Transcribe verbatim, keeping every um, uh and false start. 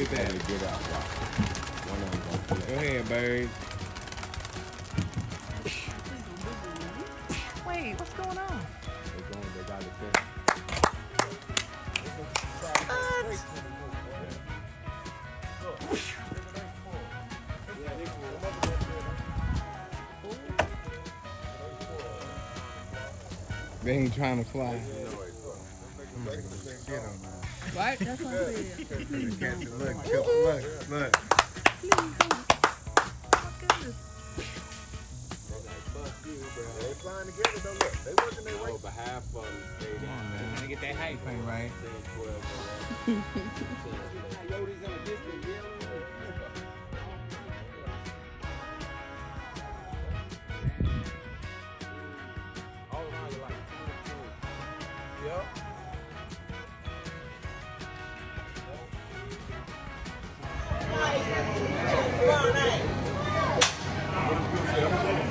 at that. Get out. One of them gonna Go ahead, bird. Wait, what's going on? They going, they got it there. They ain't trying to fly. Right? That's what I said. Please don't. Look, look, look. Please don't. My goodness. They flying together though. Look, they working their way. Oh, but half of them stay Come on, man. Gotta get that height thing right. Yep.